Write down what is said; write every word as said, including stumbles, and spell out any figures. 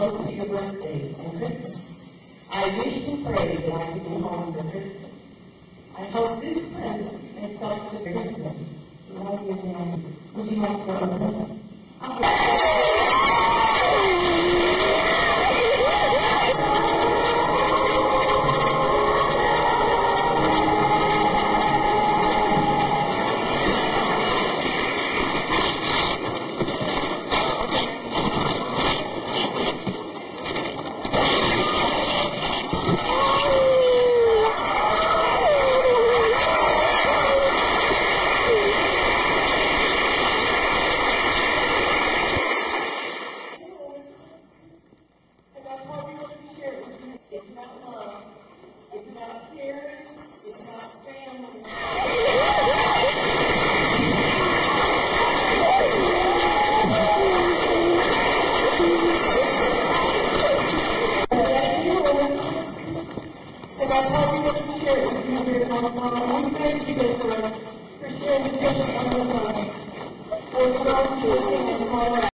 close to your birthday and Christmas. I wish and pray that I could be home for Christmas. I hope this present makes up for Christmas. Love you, Nanny. Would you like to open it? It's not love. It's not caring. It's not family. And I probably wouldn't share it with you here on the phone. We thank you for, for sharing this on the phone. We're going to do it in the